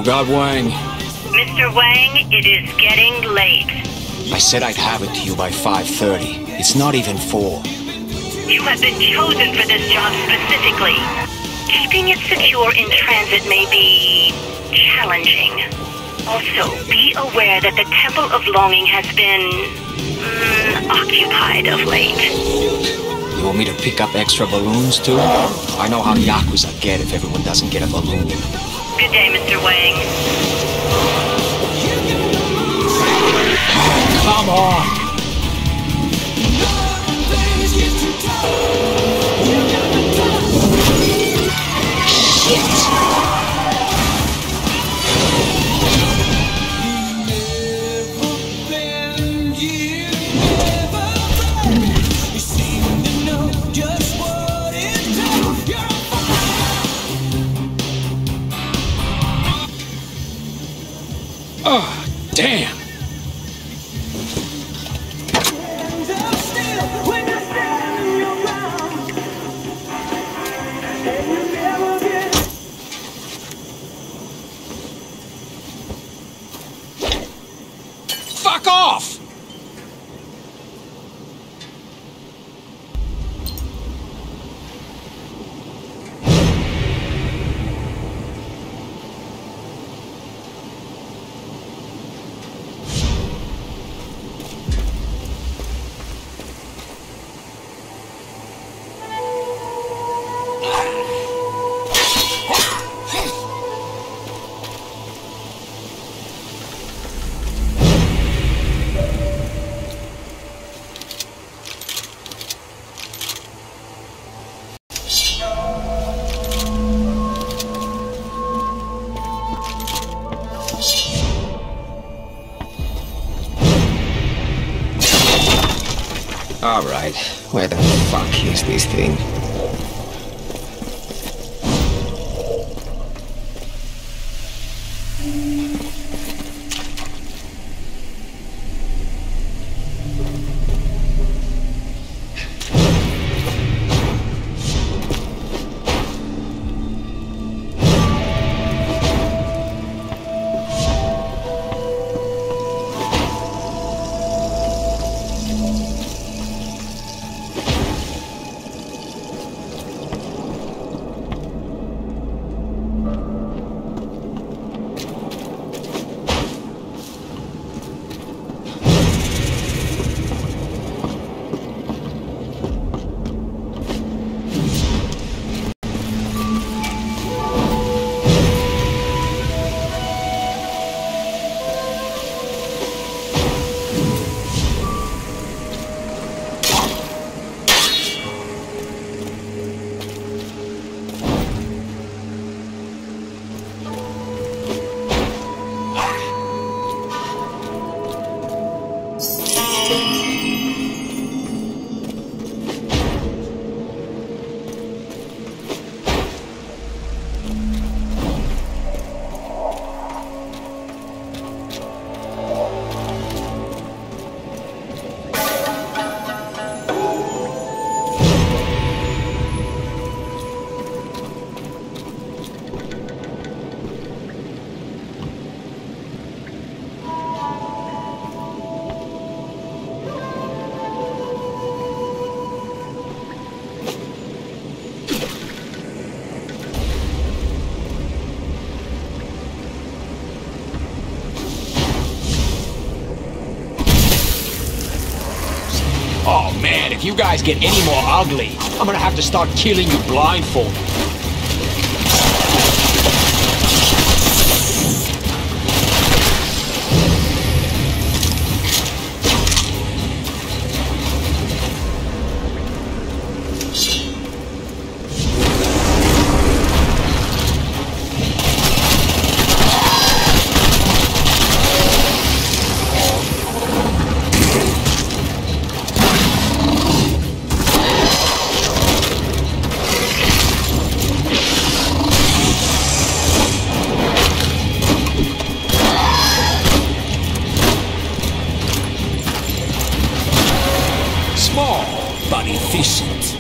You got Wang? Mr. Wang, it is getting late. I said I'd have it to you by 5:30. It's not even 4. You have been chosen for this job specifically. Keeping it secure in transit may be challenging. Also, be aware that the Temple of Longing has been occupied of late. You want me to pick up extra balloons too? I know how Yakuza get if everyone doesn't get a balloon. Good day, Mr. Wang. Come on! Shit! Oh, damn! Fuck off! Alright, where the fuck is this thing? Oh man, if you guys get any more ugly, I'm gonna have to start killing you blindfolded. Small, but efficient.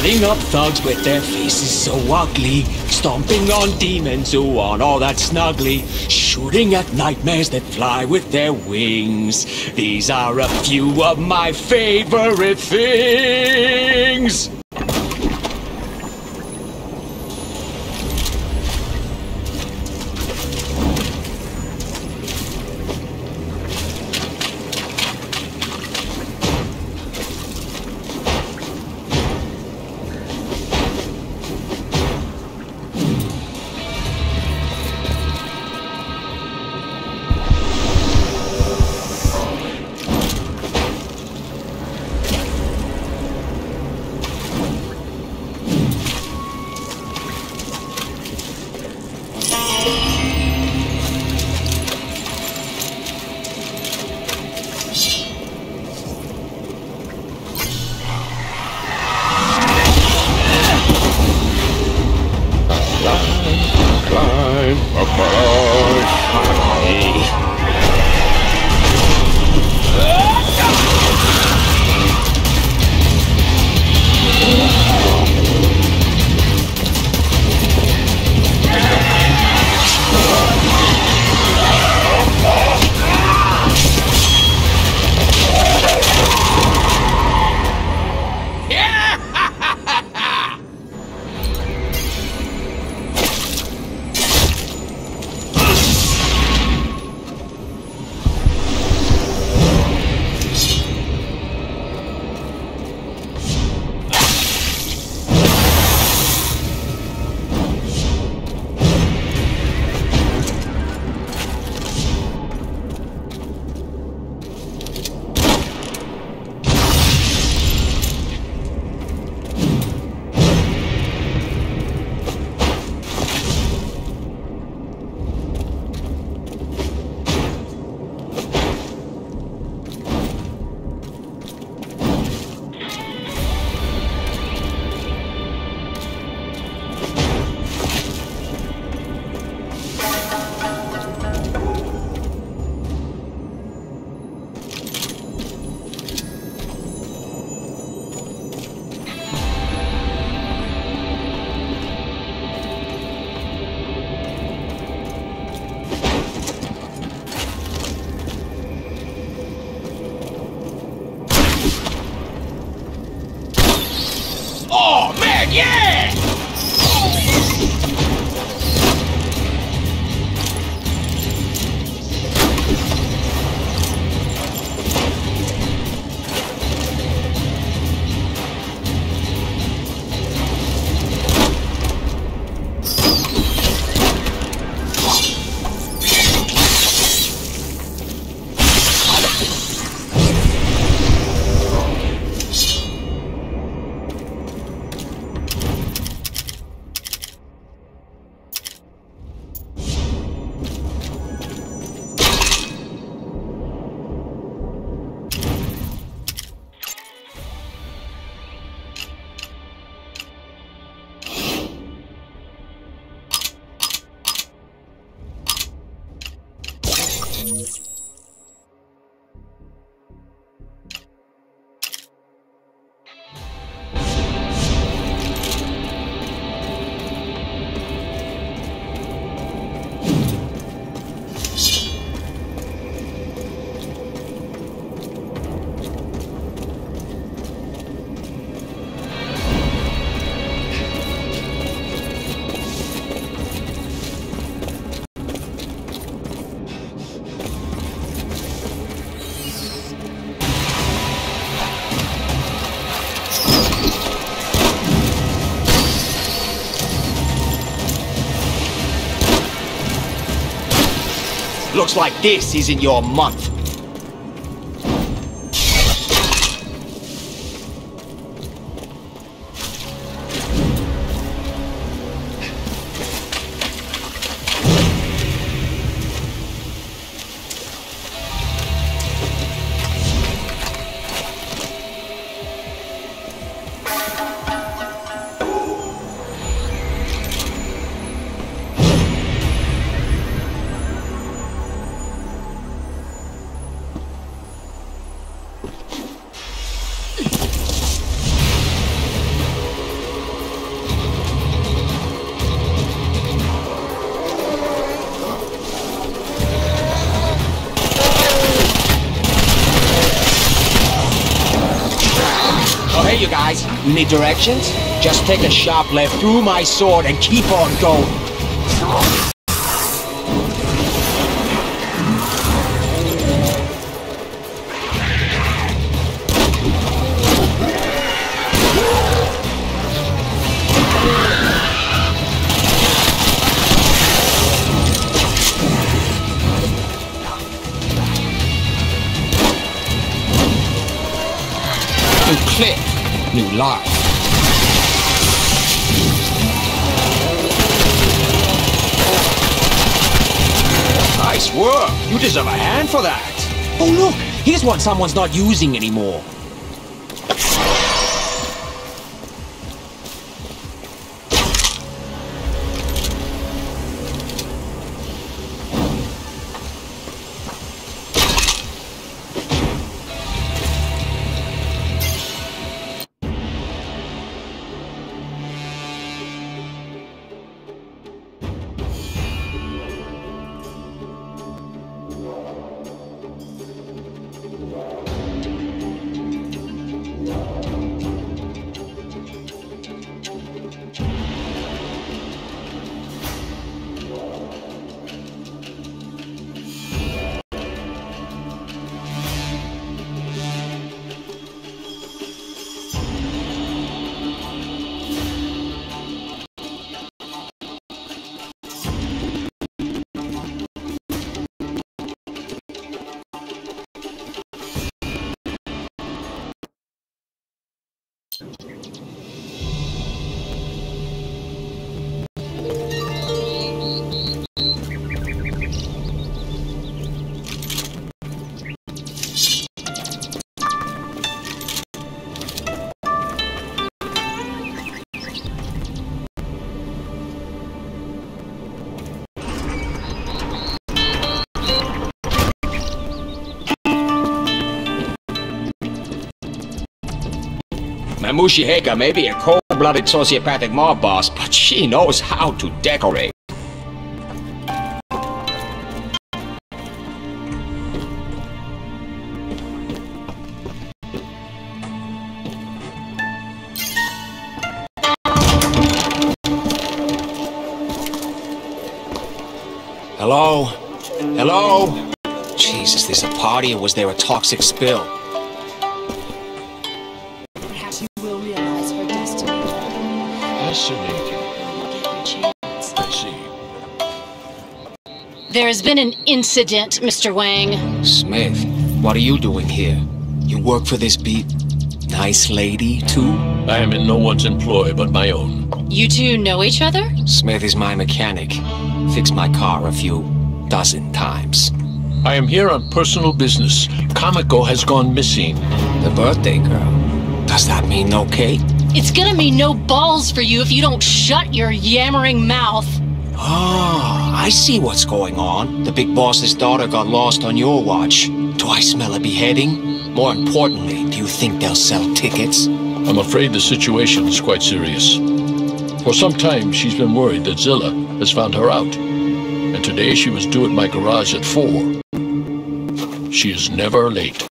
cutting up thugs with their faces so ugly, stomping on demons who aren't all that snuggly, shooting at nightmares that fly with their wings. These are a few of my favorite things. Oh, man, yeah! Looks like this isn't your month. Oh, hey, you guys. Need directions? Just take a sharp left through my sword and keep on going. New clip, new life. Nice work. You deserve a hand for that. Oh, look. Here's one someone's not using anymore. Mamushi Heka may be a cold-blooded sociopathic mob boss, but she knows how to decorate. Hello? Hello? Jesus, this a party or was there a toxic spill? Fascinating. I see. There has been an incident, Mr. Wang. Smith, what are you doing here? You work for this nice lady, too? I am in no one's employ but my own. You two know each other? Smith is my mechanic. Fixed my car a few dozen times. I am here on personal business. Kamiko has gone missing. The birthday girl. Does that mean no cake? It's gonna mean no balls for you if you don't shut your yammering mouth. Oh, I see what's going on. The big boss's daughter got lost on your watch. Do I smell a beheading? More importantly, do you think they'll sell tickets? I'm afraid the situation is quite serious. For some time, she's been worried that Zilla has found her out. And today she was due at my garage at 4. She is never late.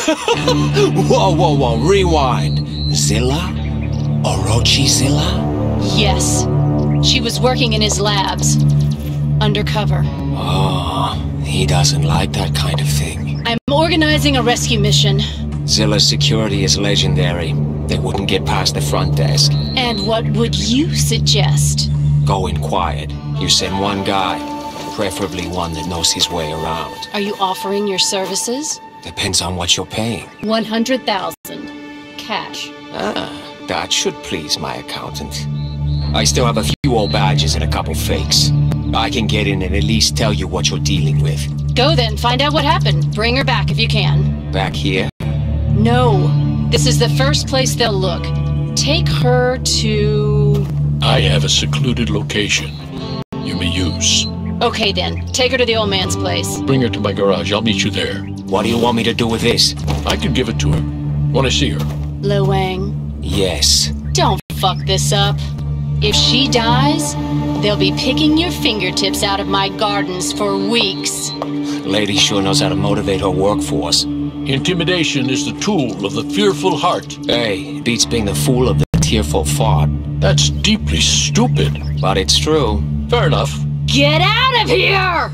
Whoa, rewind. Zilla? Orochi Zilla? Yes. She was working in his labs. Undercover. Oh, he doesn't like that kind of thing. I'm organizing a rescue mission. Zilla's security is legendary. They wouldn't get past the front desk. And what would you suggest? Go in quiet. You send one guy, preferably one that knows his way around. Are you offering your services? Depends on what you're paying. 100,000. Cash. Ah, that should please my accountant. I still have a few old badges and a couple fakes. I can get in and at least tell you what you're dealing with. Go then, find out what happened. Bring her back if you can. Back here? No. This is the first place they'll look. Take her to... I have a secluded location you may use. Okay then, take her to the old man's place. Bring her to my garage. I'll meet you there. What do you want me to do with this? I can give it to her when I see her. Lo Wang, Yes. don't fuck this up. If she dies, they'll be picking your fingertips out of my gardens for weeks. Lady sure knows how to motivate her workforce. Intimidation is the tool of the fearful heart. Hey, it beats being the fool of the tearful thought. That's deeply stupid. But it's true. Fair enough. Get out of here!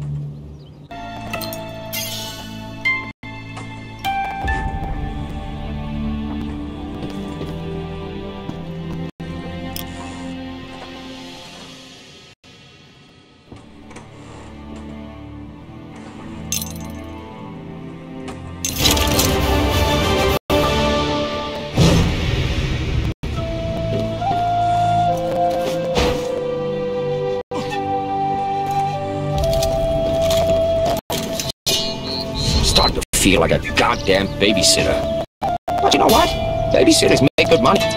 Starting to feel like a goddamn babysitter. But you know what? Babysitters make good money.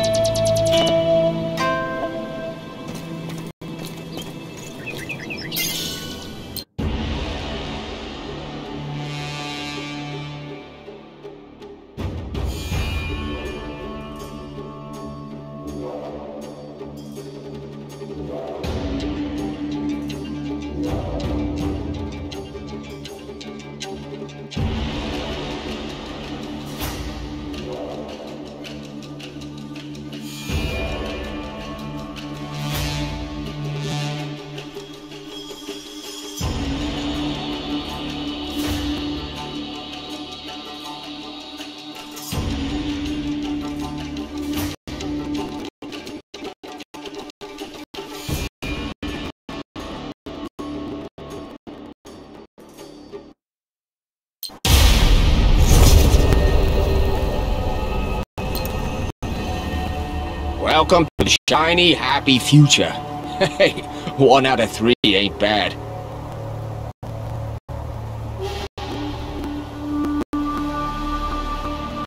Welcome to the shiny, happy future. Hey, 1 out of 3 ain't bad.